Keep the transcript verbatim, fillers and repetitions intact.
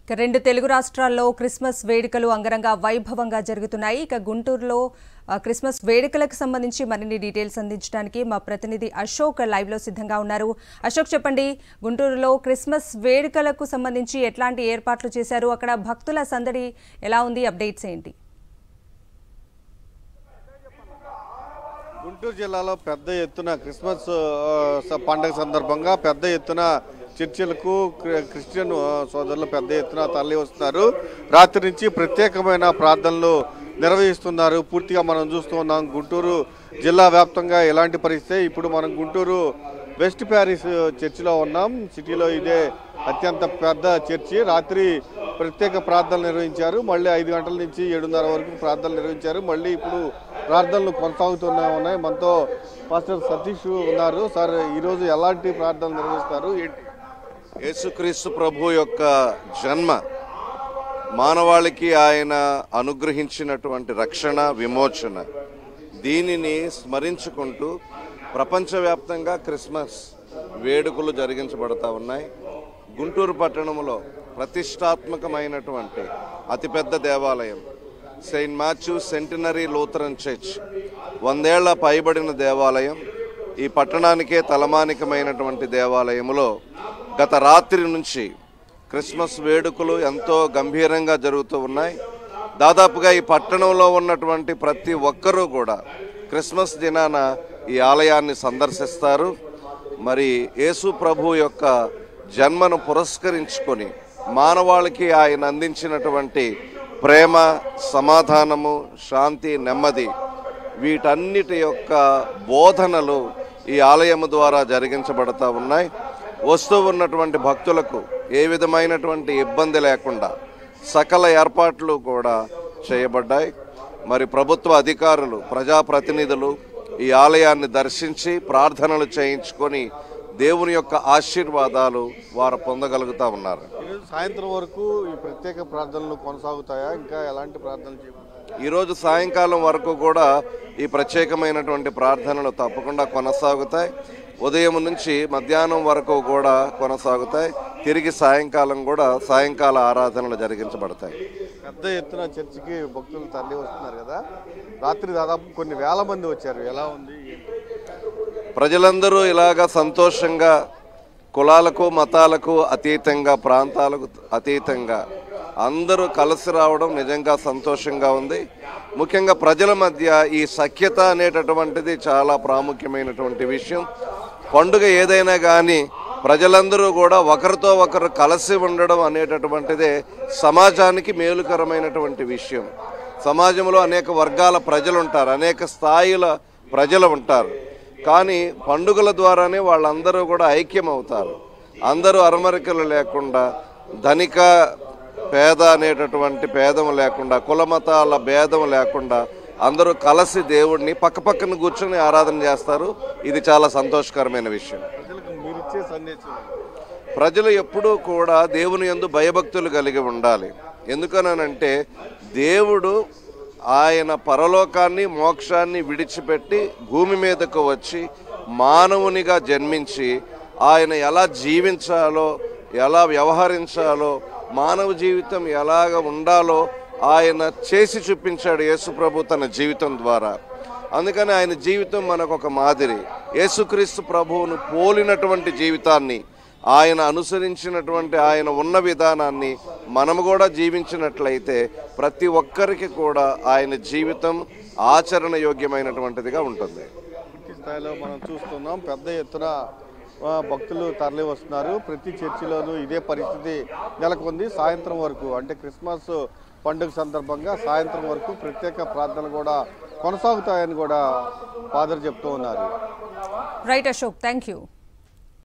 రెండు తెలుగు రాష్ట్రాల్లో క్రిస్మస్ వేడుకలు అంగరంగ వైభవంగా జరుగుతున్నాయి. ఇక గుంటూరులో క్రిస్మస్ వేడుకలకు సంబంధించి మరిన్ని డీటెయిల్స్ అందించడానికి మా ప్రతినిధి అశోక్ లైవ్ లో సిద్ధంగా ఉన్నారు. అశోక్, చెప్పండి, గుంటూరులో క్రిస్మస్ వేడుకలకు సంబంధించి ఎట్లాంటి ఏర్పాట్లు చేశారు? అక్కడ భక్తుల సందడి ఎలా ఉంది? అప్డేట్స్ ఏంటి? గుంటూరు జిల్లాలో పెద్ద ఎత్తున క్రిస్మస్ పండుగ సందర్భంగా పెద్ద ఎత్తున చర్చిలకు క్రిస్టియన్ సోదరులు పెద్ద ఎత్తున తరలి వస్తున్నారు. రాత్రి నుంచి ప్రత్యేకమైన ప్రార్థనలు నిర్వహిస్తున్నారు. పూర్తిగా మనం చూస్తూ ఉన్నాం గుంటూరు జిల్లా వ్యాప్తంగా ఎలాంటి పరిస్థితి. ఇప్పుడు మనం గుంటూరు వెస్ట్ ప్యారిస్ చర్చిలో ఉన్నాం. సిటీలో ఇదే అత్యంత పెద్ద చర్చి. రాత్రి ప్రత్యేక ప్రార్థనలు నిర్వహించారు. మళ్ళీ ఐదు గంటల నుంచి ఏడున్నర వరకు ప్రార్థనలు నిర్వహించారు. మళ్ళీ ఇప్పుడు ప్రార్థనలు కొనసాగుతూనే ఉన్నాయి. మనతో పాస్టర్ సతీష్ ఉన్నారు. సార్, ఈరోజు ఎలాంటి ప్రార్థనలు నిర్వహిస్తారు? యేసుక్రీస్తు ప్రభు యొక్క జన్మ, మానవాళికి ఆయన అనుగ్రహించినటువంటి రక్షణ, విమోచన, దీనిని స్మరించుకుంటూ ప్రపంచవ్యాప్తంగా క్రిస్మస్ వేడుకలు జరిగించబడతా ఉన్నాయి. గుంటూరు పట్టణంలో ప్రతిష్టాత్మకమైనటువంటి అతిపెద్ద దేవాలయం Saint Matthew Centenary Lutheran Church, వందేళ్ల పైబడిన దేవాలయం, ఈ పట్టణానికే తలమానికమైనటువంటి దేవాలయంలో గత రాత్రి నుంచి క్రిస్మస్ వేడుకలు ఎంతో గంభీరంగా జరుగుతూ ఉన్నాయి. దాదాపుగా ఈ పట్టణంలో ఉన్నటువంటి ప్రతి ఒక్కరూ కూడా క్రిస్మస్ దినాన ఈ ఆలయాన్ని సందర్శిస్తారు. మరి యేసు ప్రభు యొక్క జన్మను పురస్కరించుకొని మానవాళికి ఆయన అందించినటువంటి ప్రేమ, సమాధానము, శాంతి, నెమ్మది, వీటన్నిటి యొక్క బోధనలు ఈ ఆలయము ద్వారా జరిగించబడతా ఉన్నాయి. వస్తూ ఉన్నటువంటి భక్తులకు ఏ విధమైనటువంటి ఇబ్బంది లేకుండా సకల ఏర్పాట్లు కూడా చేయబడ్డాయి. మరి ప్రభుత్వ అధికారులు, ప్రజాప్రతినిధులు ఈ ఆలయాన్ని దర్శించి ప్రార్థనలు చేయించుకొని దేవుని యొక్క ఆశీర్వాదాలు వారు పొందగలుగుతూ ఉన్నారు. సాయంత్రం వరకు ఈ ప్రత్యేక ప్రార్థనలు కొనసాగుతాయా? ఇంకా ఎలాంటి ప్రార్థనలు చేయ ఈరోజు సాయంకాలం వరకు కూడా ఈ ప్రత్యేకమైనటువంటి ప్రార్థనలు తప్పకుండా కొనసాగుతాయి. ఉదయం నుంచి మధ్యాహ్నం వరకు కూడా కొనసాగుతాయి. తిరిగి సాయంకాలం కూడా సాయంకాల ఆరాధనలు జరిగించబడతాయి. పెద్ద ఎత్తున చర్చికి భక్తులు తరలి వస్తున్నారు కదా, రాత్రి దాదాపు కొన్ని వేల మంది వచ్చారు. ఎలా ఉంది? ప్రజలందరూ ఇలాగా సంతోషంగా, కులాలకు మతాలకు అతీతంగా, ప్రాంతాలకు అతీతంగా అందరూ కలిసి రావడం నిజంగా సంతోషంగా ఉంది. ముఖ్యంగా ప్రజల మధ్య ఈ సఖ్యత అనేటటువంటిది చాలా ప్రాముఖ్యమైనటువంటి విషయం. పండుగ ఏదైనా కానీ ప్రజలందరూ కూడా ఒకరితో ఒకరు కలిసి ఉండడం అనేటటువంటిదే సమాజానికి మేలుకరమైనటువంటి విషయం. సమాజంలో అనేక వర్గాల ప్రజలు ఉంటారు, అనేక స్థాయిల ప్రజలు ఉంటారు. కానీ పండుగల ద్వారానే వాళ్ళందరూ కూడా ఐక్యం అవుతారు. అందరూ అరమరికలు లేకుండా, ధనిక పేద అనేటటువంటి భేదం లేకుండా, కులమతాల భేదం లేకుండా అందరూ కలిసి దేవుడిని పక్క పక్కన కూర్చొని ఆరాధన చేస్తారు. ఇది చాలా సంతోషకరమైన విషయం. ప్రజలు ఎప్పుడూ కూడా దేవుని యందు భయభక్తులు కలిగి ఉండాలి. ఎందుకనంటే దేవుడు ఆయన పరలోకాన్ని, మోక్షాన్ని విడిచిపెట్టి భూమి మీదకు వచ్చి మానవునిగా జన్మించి ఆయన ఎలా జీవించాలో, ఎలా వ్యవహరించాలో, మానవ జీవితం ఎలాగ ఉండాలో ఆయన చేసి చూపించాడు యేసుప్రభు తన జీవితం ద్వారా. అందుకని ఆయన జీవితం మనకు ఒక మాదిరి. యేసుక్రీస్తు ప్రభువును పోలినటువంటి జీవితాన్ని, ఆయన అనుసరించినటువంటి ఆయన ఉన్న విధానాన్ని మనము కూడా జీవించినట్లయితే ప్రతి ఒక్కరికి కూడా ఆయన జీవితం ఆచరణ యోగ్యమైనటువంటిదిగా ఉంటుంది. పూర్తి స్థాయిలో మనం చూస్తున్నాం, పెద్ద ఎత్తున భక్తులు తరలి వస్తున్నారు. ప్రతి చర్చిలోనూ ఇదే పరిస్థితి నెలకొంది. సాయంత్రం వరకు, అంటే క్రిస్మస్ పండుగ సందర్భంగా సాయంత్రం వరకు ప్రత్యేక ప్రార్థనలు కూడా కొనసాగుతాయని కూడా ఫాదర్ చెప్తూ ఉన్నారు. Right Ashok, thank you.